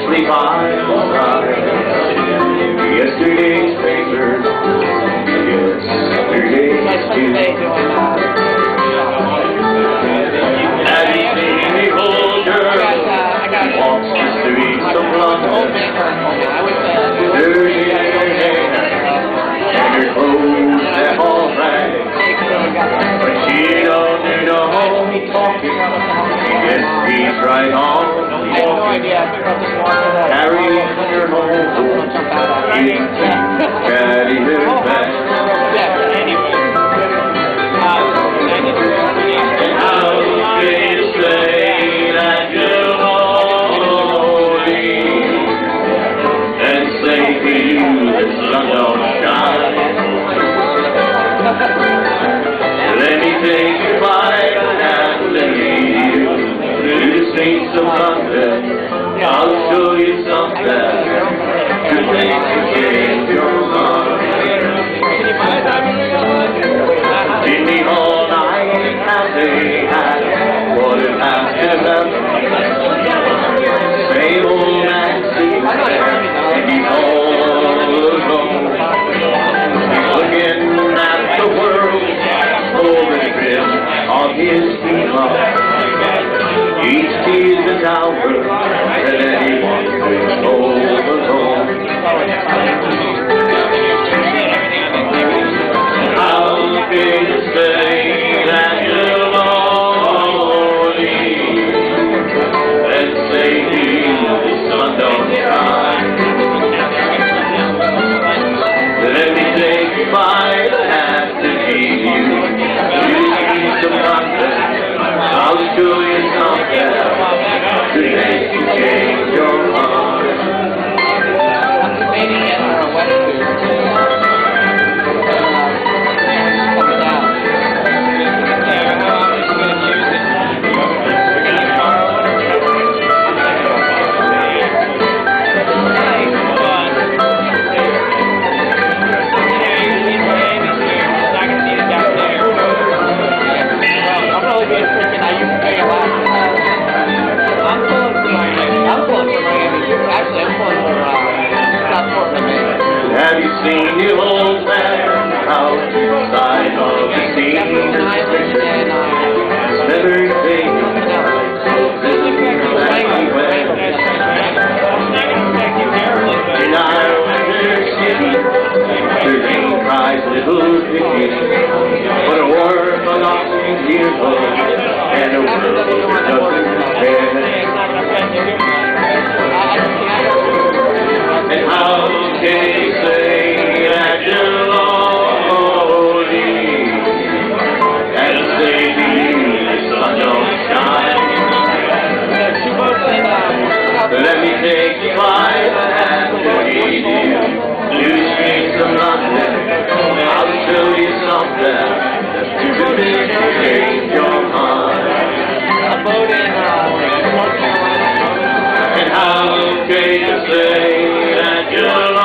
sleep on the side. Yesterday's papers, yesterday's news. Have you seen the old girl walks the streets of London? Dirty hair and her clothes they're all right, but she don't do no talking. Yes, he's right on walking, carrying her home, eating to carry her back. How can you say that you're lonely and say to you the sun don't shine? Let me take you by the hand and lead you through the streets of London. I'll show you something to make you change your mind. Jimmy all night how they had what it has to them. Same old man sitting there and he's all alone. He's looking at the world over the brim of his people. Each sees the tower that anyone brings overhome. How can you say that you're lonely and say to you the sun don't shine? Let me take you by the hand to lead you to the streets of London. I'll show you something to make you change your mind. Have you seen the old man outside of the sea? Never think in Ireland City, the rain cries little pity, but a war for lost people and a world that doesn't care. And how can you say that you're lonely and say to you the sun don't shine? Let me take you by the hand to lead you through the streets of London. I'll show you something to make you change your mind. And how can you say that you're